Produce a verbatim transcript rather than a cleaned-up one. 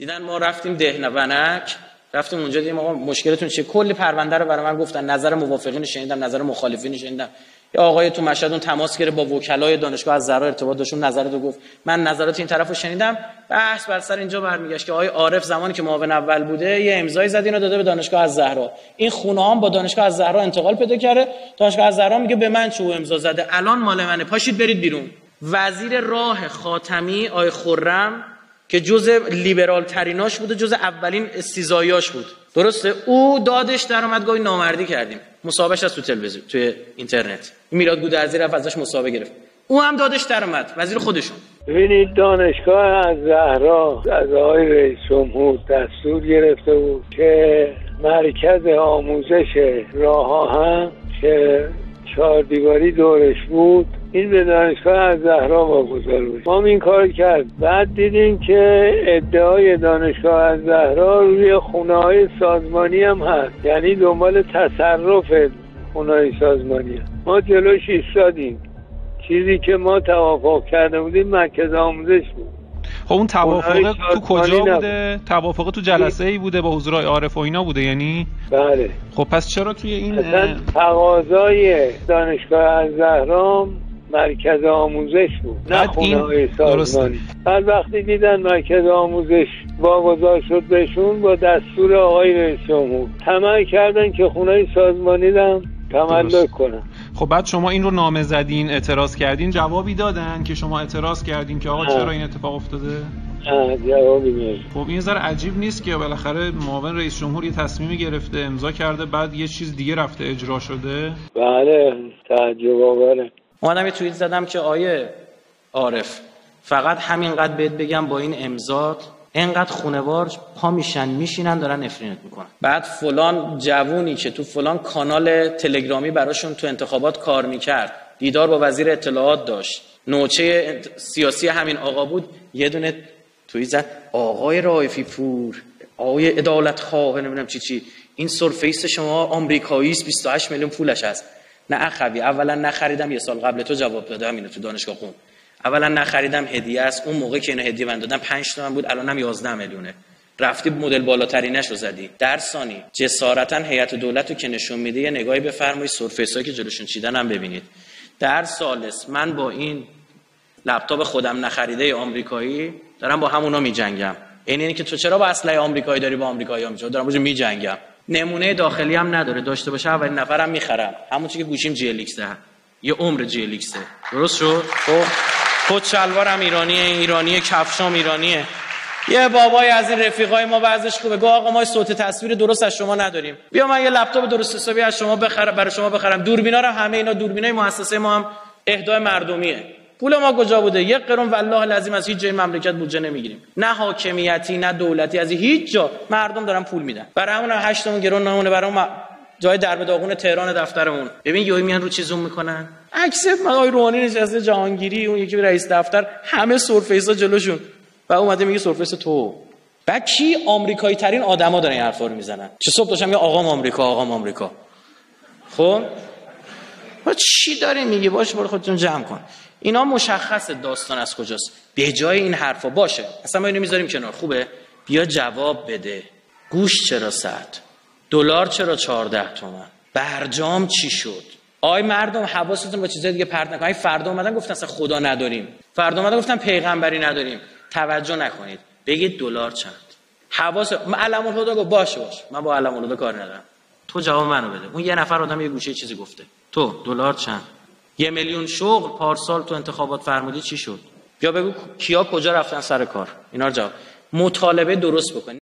دیدن ما رفتیم دهنونک، رفتیم اونجا دیدیم آقا مشکلتون چیه، کلی پرونده رو برای من گفتن، نظر موافقین شنیدم، نظر مخالفین شنیدم. یا آقای تو مشهد اون تماس گرفت با وکلای دانشگاه الزهرا ارتباط داشتون، نظرتو گفت، من نظرات این طرفو شنیدم. بحث بر سر اینجا برمیگشت که آقای عارف زمانی که معاون اول بوده یه امضای زد اینو داده به دانشگاه الزهرا، این خونه هام با دانشگاه الزهرا انتقال پیدا کرده، دانشگاه الزهرا میگه به من چه امضا زده، الان مال منه، پاشید برید بیرون. وزیر راه خاتمی آقای خرم که جزء لیبرال تریناش بوده، جزء اولین استیزاییاش بود، درسته؟ او دادش در اومد گاهی نامردی کردیم، مصاحبهش از تو تلویزیون توی اینترنت، میلاد گودرزی رفت ازش مصاحبه گرفت، او هم دادش در اومد، وزیر خودشون. ببینید دانشگاه الزهرا از آقای رئیس جمهور دستور گرفته بود که مرکز آموزش راه آهن که چهار دیواری دورش بود این به دانشگاه الزهرا واگذار بود. ما این کار کرد، بعد دیدیم که ادعای دانشگاه الزهرا روی خونه‌های سازمانی هم هست، یعنی دنبال تصرف خونه‌های سازمانی هم. ما جلوش ایستادیم، چیزی که ما توافق کرده بودیم مرکز آموزش بود. خب اون توافق تو کجا بوده؟ توافق تو جلسه ای بوده با حضور آقای عارف و اینا بوده یعنی؟ بله. خب پس چرا توی این اصلا تقاضای دانشگاه الزهرا مرکز آموزش بود نه خونه‌های سازمانی. بعد وقتی دیدن مرکز آموزش واگذار شد بهشون با دستور آقای رئیس جمهور طمع کردن که خونه‌های سازمانی هم تملک کنن. خب بعد شما این رو نامه زدین، اعتراض کردین، جوابی دادن که شما اعتراض کردین که آقا چرا این اتفاق افتاده؟ نه جوابی نیست. خب این ذره عجیب نیست که بالاخره معاون رئیس جمهور یه تصمیمی گرفته، امضا کرده، بعد یه چیز دیگه رفته اجرا شده؟ بله تعجب آوره. اومدم یه توییت زدم که آیه عارف فقط همینقدر بهت بگم با این امضات اینقدر خونوار پا میشن میشینن دارن نفرینت میکنن. بعد فلان جوونی که تو فلان کانال تلگرامی براشون تو انتخابات کار میکرد، دیدار با وزیر اطلاعات داشت، نوچه سیاسی همین آقا بود، یه دونه توییت زد آقای رائفی پور، آقای عدالت خواه نمیدونم چی چی، این سرفیس شما آمریکایی است، بیست و هشت میلیون پولش هست. نه اخوی، اولا نخریدم، یه سال قبل تو جواب دادم اینو تو دانشگاه خون، اولا نخریدم، هدیه است، اون موقع که اینو هدیه من دادم پنج تومن بود، الانم یازده میلیونه، رفتی مدل بالاترینش رو زدی. در ثانی جسارتا هیئت دولت رو که نشون میده یه نگاهی بفرمایید سرفیسایی که جلوشون چیدن هم ببینید. در ثالث من با این لپتاپ خودم نخریده آمریکایی دارم با همونا میجنگم، این اینه که تو چرا با اسلحه آمریکایی داری با آمریکایی‌ها میجنگی؟ دارم باهاش میجنگم. نمونه داخلی هم نداره، داشته باشه اولین نفرم میخرم، همون چیزی که گوشیم جی ال ایکس ده، یه عمر جی ال ایکس، درست شد؟ خب کت شلوارم ایرانیه، ایرانیه، کفشام ایرانیه. یه بابای از این رفیقای ما بعضش خوبه، گفت آقا ما صوت تصویر درست از شما نداریم، بیا من یه لپتاپ درست حسابی از شما بخرم، برای شما بخرم. دوربینا رو همه اینا دوربینای مؤسسه ما هم اهدای مردمیه. پول ما کجا بوده؟ یک قرون والله العظیم از هیچ جای مملکت بودجه نمیگیریم، نه حاکمیتی نه دولتی، از هیچ جا مردم دارن پول میدن. برای همون هشتمون گرون نمونه، برای اون جای درب داغون تهران دفترمون. ببین یهو میان رو چی زوم میکنن، عکس آقای روحانی نشسته جهانگیری، اون یکی رئیس دفتر، همه سرفیسا جلوشون، و اومده میگه سرفیس تو. بعد کی آمریکایی ترین آدما دارن این حرفا رو میزنن. چه صبح داشتم یه آقام آمریکا آقام آمریکا. خب ما چی داریم میگی؟ باشه برو خودتون جمع کن. اینا مشخصه داستان از کجاست. به جای این حرفا باشه اصلا ما اینو میذاریم کنار، خوبه بیا جواب بده. گوشت چرا صد؟ دلار چرا چهارده تومن؟ برجام چی شد؟ آی مردم حواستون به چیزای دیگه پرت نکنید. فردا اومدن گفتن اصلا خدا نداریم، فردا اومدن گفتن پیغمبری نداریم، توجه نکنید، بگید دلار چند. حواس علم الهدا گفت باشه باشه، من با علم الهدا کار ندارم، تو جواب منو بده. اون یه نفر آدم یه گوشه چیزی گفته، تو دلار چند؟ یه میلیون شغل پارسال تو انتخابات فرمودی چی شد؟ یا بگو کیا کجا رفتن سر کار، اینا رو جواب. مطالبه درست بکن.